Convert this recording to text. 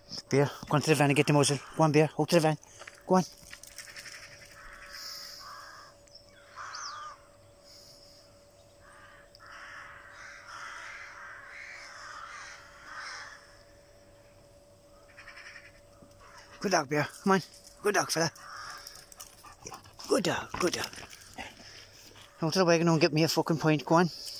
Bear, go on to the van and get the muzzle. Go on, Bear, out to the van. Go on. Good dog, Bear. Come on. Good dog, fella. Good dog, good dog. Out to the wagon and get me a fucking pint. Go on.